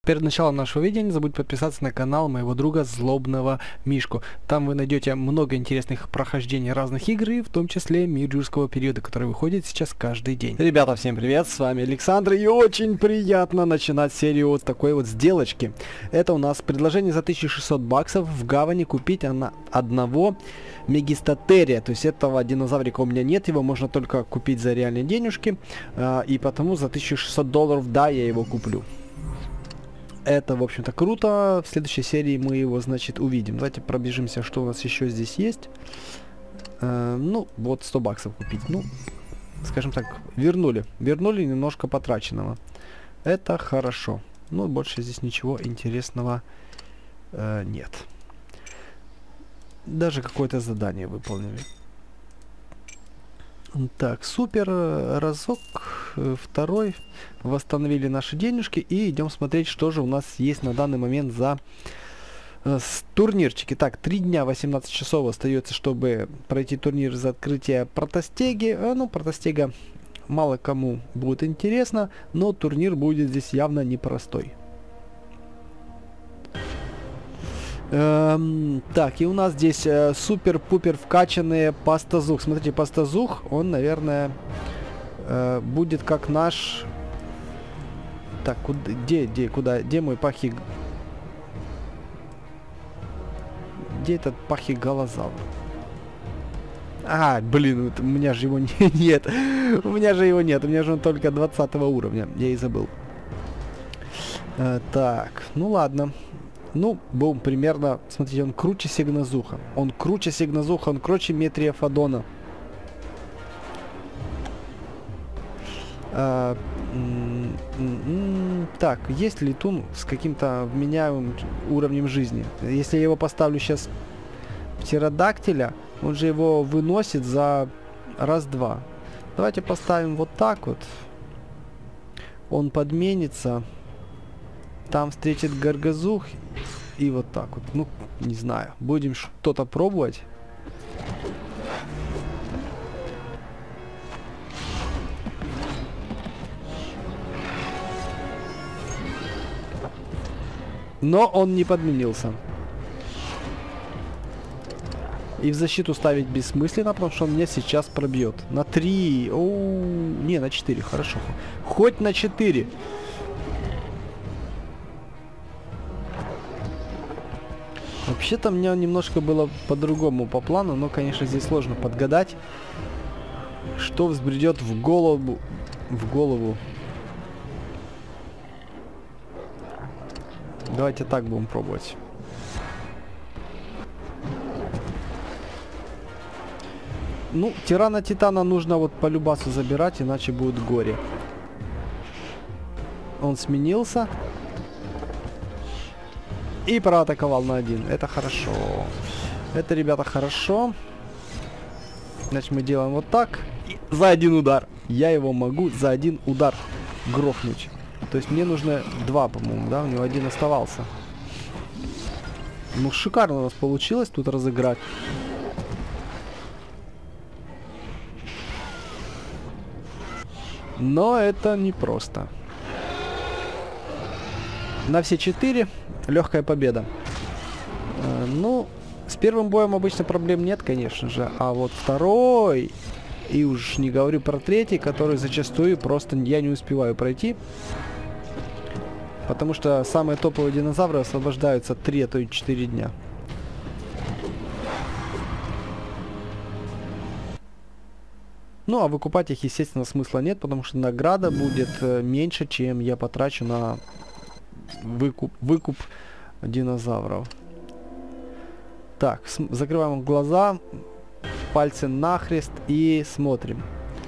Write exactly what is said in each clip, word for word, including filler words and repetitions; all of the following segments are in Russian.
Перед началом нашего видео не забудь подписаться на канал моего друга Злобного Мишку. Там вы найдете много интересных прохождений разных игр, и в том числе Мир юрского периода, который выходит сейчас каждый день. Ребята, всем привет, с вами Александр, и очень приятно начинать серию вот такой вот сделочки. Это у нас предложение за тысячу шестьсот баксов в гавани купить на одного Мегистотерия. То есть этого динозаврика у меня нет, его можно только купить за реальные денежки, и потому за тысячу шестьсот долларов, да, я его куплю. Это, в общем-то, круто. В следующей серии мы его, значит, увидим. Давайте пробежимся, что у нас еще здесь есть. Э, ну, вот сто баксов купить. Ну, скажем так, вернули. Вернули немножко потраченного. Это хорошо. Ну, больше здесь ничего интересного э, нет. Даже какое-то задание выполнили. Так, супер, разок, второй, восстановили наши денежки и идем смотреть, что же у нас есть на данный момент за э, турнирчики. Так, три дня, восемнадцать часов остается, чтобы пройти турнир за открытие протостеги. Э, ну, протостега мало кому будет интересно, но турнир будет здесь явно непростой. Эм, так, и у нас здесь э, супер-пупер вкачанные пастазух. Смотрите, пастазух, он, наверное, э, будет как наш... Так, куда, где, где, куда, где мой пахи... Где этот пахиголозавр? А, блин, у меня же его нет. У меня же его нет, у меня же он только двадцатого уровня. Я и забыл. Э, так, ну ладно. Ну, бум, примерно, смотрите, он круче Сигназуха. Он круче Сигназуха, он круче Метрия Фадона. А, м -м -м так, есть летун с каким-то вменяемым уровнем жизни? Если я его поставлю сейчас в птеродактиля, он же его выносит за раз-два. Давайте поставим вот так вот. Он подменится. Там встретит Гаргазух. И вот так вот. Ну, не знаю. Будем что-то пробовать. Но он не подменился. И в защиту ставить бессмысленно, потому что он меня сейчас пробьет. На три. Оу, не, на четыре. Хорошо. Хоть на четыре. Вообще-то у меня немножко было по-другому по плану, но, конечно, здесь сложно подгадать, что взбредет в голову. В голову. Давайте так будем пробовать. Ну, тирана Титана нужно вот по любасу забирать, иначе будет горе. Он сменился. И проатаковал на один. Это хорошо. Это, ребята, хорошо. Значит, мы делаем вот так. И за один удар. Я его могу за один удар грохнуть. То есть мне нужно два, по-моему, да? У него один оставался. Ну, шикарно у нас получилось тут разыграть. Но это непросто. На все четыре. Легкая победа. Э, ну, с первым боем обычно проблем нет, конечно же. А вот второй, и уж не говорю про третий, который зачастую просто я не успеваю пройти. Потому что самые топовые динозавры освобождаются три, а то и четыре дня. Ну, а выкупать их, естественно, смысла нет, потому что награда будет э, меньше, чем я потрачу на... Выкуп, выкуп динозавров. Так, закрываем глаза, пальцы нахрест и смотрим.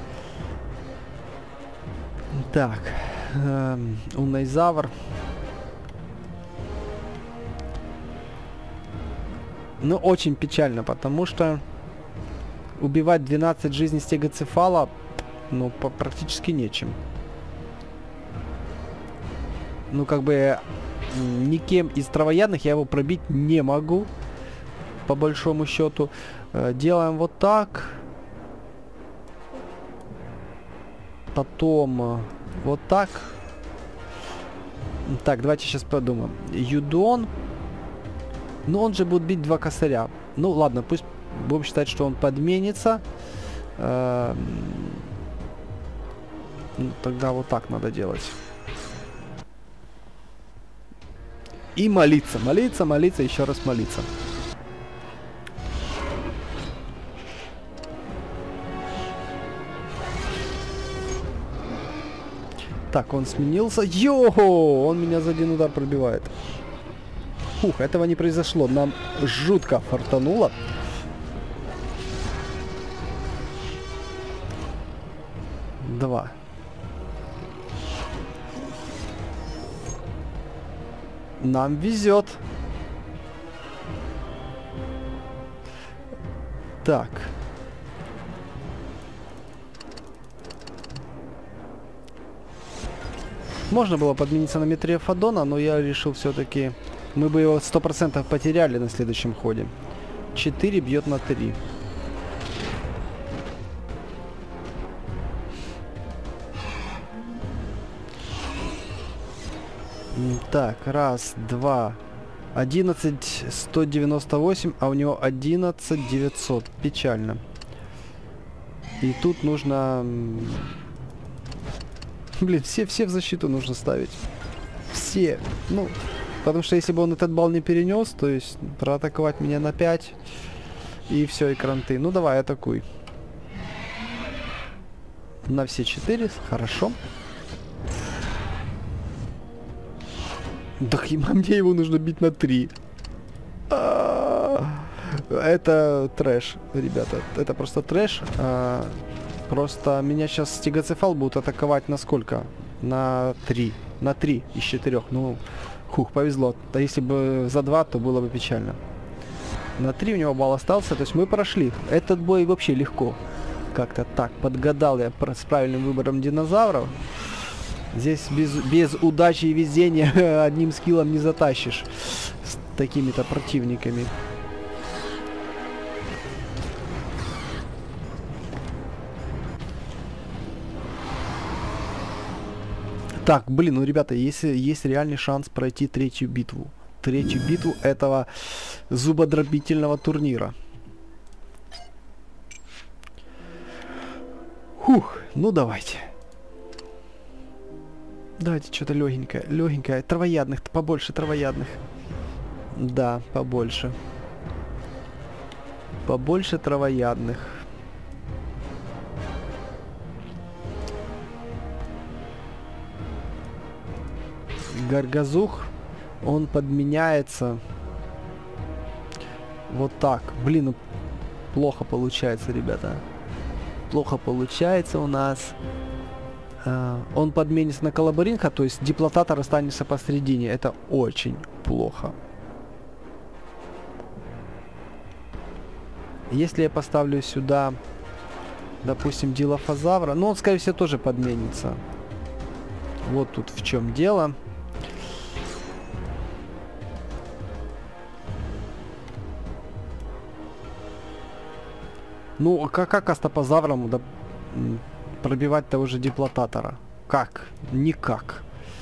Так, эм, унайзавр. Ну, очень печально, потому что убивать двенадцать жизней стегоцефала, ну, практически нечем. Ну, как бы, никем из травоядных я его пробить не могу. По большому счету. Э, делаем вот так. Потом э, вот так. Так, давайте сейчас подумаем. Юдон. Ну, он же будет бить два косаря. Ну, ладно, пусть будем считать, что он подменится. Эм... Ну, тогда вот так надо делать. И молиться, молиться, молиться, еще раз молиться. Так, он сменился. Йо-хо! Он меня за один удар пробивает. Фух, этого не произошло. Нам жутко фартануло. Два. Нам везет. Так. Можно было подмениться на Метрея Фадона, но я решил все-таки... Мы бы его сто процентов потеряли на следующем ходе. четыре бьет на три. Так, раз, два. одиннадцать сто девяносто восемь, а у него одиннадцать девятьсот. Печально. И тут нужно... Блин, все, все в защиту нужно ставить. Все. Ну, потому что если бы он этот балл не перенес, то есть проатаковать меня на пять, и все, и кранты. Ну, давай, атакуй. На все четыре, хорошо. Да мне его нужно бить на три. Это трэш, ребята. Это просто трэш. Просто меня сейчас стегоцефал будут атаковать на сколько? На три. На три из четырех. Ну, хух, повезло. А если бы за два, то было бы печально. На три у него балл остался. То есть мы прошли. Этот бой вообще легко. Как-то так. Подгадал я с правильным выбором динозавров. Здесь без, без удачи и везения одним скиллом не затащишь. С такими-то противниками. Так, блин, ну, ребята, если есть реальный шанс пройти третью битву. Третью битву этого зубодробительного турнира. Фух, ну давайте. Давайте что-то легенькое, легенькое. Травоядных, побольше травоядных. Да, побольше. Побольше травоядных. Гаргазух, он подменяется вот так. Блин, ну плохо получается, ребята. Плохо получается у нас. Uh, он подменится на Колобаринха, то есть диплотатор останется посередине. Это очень плохо. Если я поставлю сюда, допустим, Дилофазавра, ну он, скорее всего, тоже подменится. Вот тут в чем дело. Ну, как, как Астапозаврам да, пробивать того же диплотатора? Как? Никак.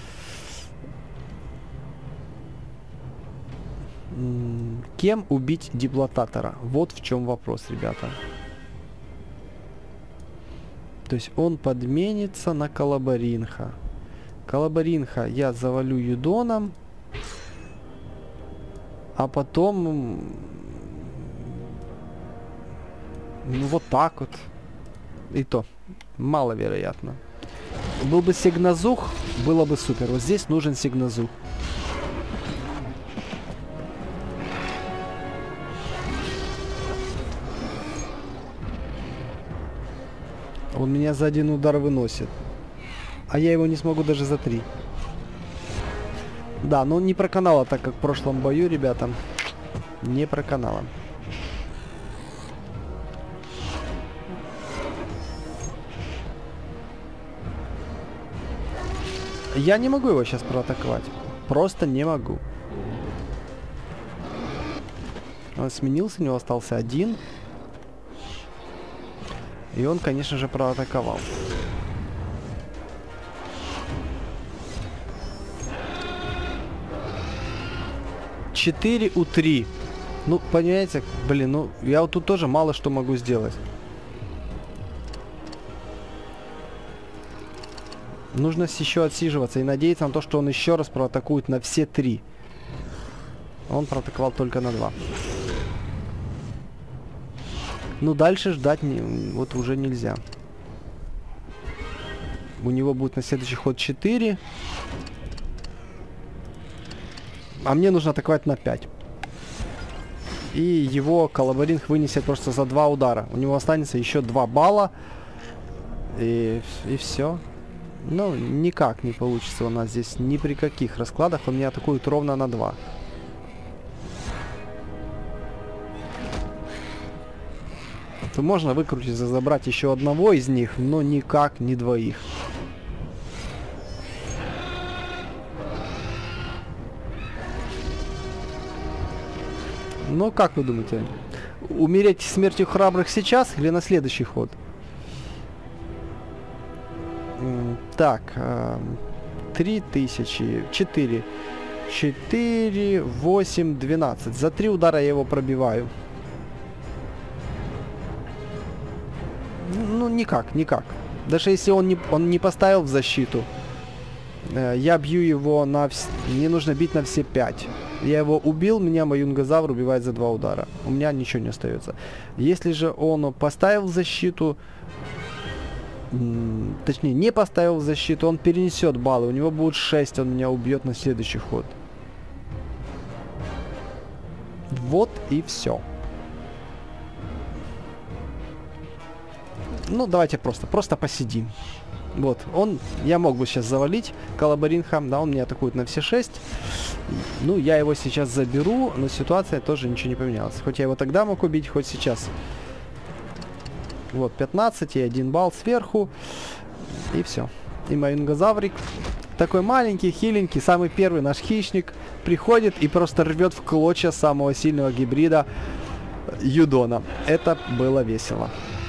М-м, кем убить диплотатора? Вот в чем вопрос, ребята. То есть он подменится на Колобаринха. Колобаринха я завалю Юдоном. А потом... Ну вот так вот. И то. Маловероятно. Был бы Сигназух, было бы супер. Вот здесь нужен Сигназух. Он меня за один удар выносит. А я его не смогу даже за три. Да, но не проканало, так как в прошлом бою, ребята. Не проканало. Я не могу его сейчас проатаковать. Просто не могу. Он сменился, у него остался один. И он, конечно же, проатаковал. четыре у три. Ну, понимаете, блин, ну, я вот тут тоже мало что могу сделать. Нужно еще отсиживаться и надеяться на то, что он еще раз проатакует на все три. Он проатаковал только на два. Ну, дальше ждать не, вот уже нельзя. У него будет на следующий ход четыре. А мне нужно атаковать на пять. И его Колобаринг вынесет просто за два удара. У него останется еще два балла. И, и все. Ну, никак не получится у нас здесь ни при каких раскладах. Он меня атакует ровно на два. То можно выкрутиться, забрать еще одного из них, но никак не двоих. Ну, как вы думаете, умереть смертью храбрых сейчас или на следующий ход? Так, три тысячи, четыре, четыре, восемь, двенадцать. За три удара я его пробиваю. Ну, никак, никак. Даже если он не, он не поставил в защиту, э, я бью его на... Вс... Мне нужно бить на все пять. Я его убил, меня мой юнгозавр убивает за два удара. У меня ничего не остается. Если же он поставил в защиту... Точнее, не поставил в защиту, он перенесет баллы. У него будет шесть, он меня убьет на следующий ход. Вот и все. Ну, давайте просто, просто посидим. Вот, он, я мог бы сейчас завалить Колобаринга, да, он меня атакует на все шесть. Ну, я его сейчас заберу, но ситуация тоже ничего не поменялась. Хоть я его тогда мог убить, хоть сейчас. Вот, пятнадцать и один балл сверху. И все. И мой юнгозаврик, такой маленький, хиленький, самый первый наш хищник, приходит и просто рвет в клочья самого сильного гибрида Юдона. Это было весело.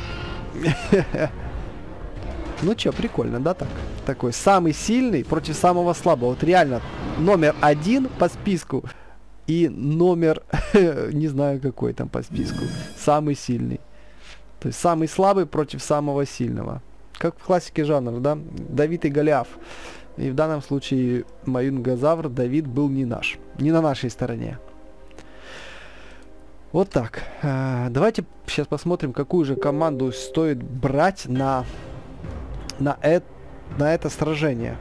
Ну чё, прикольно, да, так? Такой самый сильный против самого слабого. Вот реально, номер один по списку и номер, не знаю какой там по списку, самый сильный. То есть самый слабый против самого сильного. Как в классике жанра, да? Давид и Голиаф. И в данном случае мой юнгозавр Давид был не наш, не на нашей стороне. Вот так. А, давайте сейчас посмотрим, какую же команду стоит брать на, на, э, на это сражение.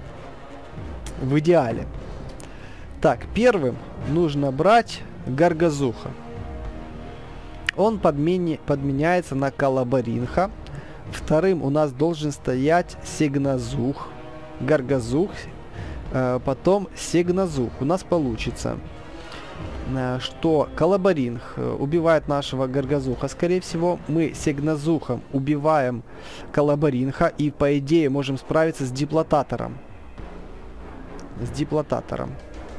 В идеале. Так, первым нужно брать Гаргазуха. Он подмени, подменяется на Колобаринга. Вторым у нас должен стоять Сегназух. Гаргазух. Э, потом Сегназух. У нас получится... что Колобаринг убивает нашего Гаргазуха. Скорее всего, мы Сегназухом убиваем Колобаринга и, по идее, можем справиться с Диплотатором. С Диплотатором.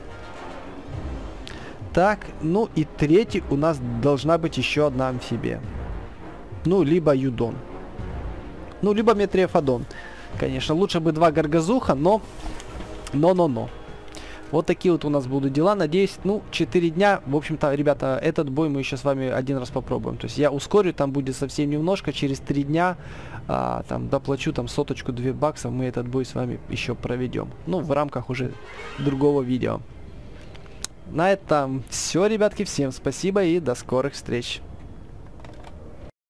Так, ну и третий у нас должна быть еще одна амфибия. Ну, либо Юдон. Ну, либо Метриофодон. Конечно, лучше бы два Гаргазуха, но... Но-но-но. Вот такие вот у нас будут дела. Надеюсь, ну, четыре дня. В общем-то, ребята, этот бой мы еще с вами один раз попробуем. То есть я ускорю, там будет совсем немножко. Через три дня, а, там, доплачу там соточку-две баксов. Мы этот бой с вами еще проведем. Ну, в рамках уже другого видео. На этом все, ребятки. Всем спасибо и до скорых встреч.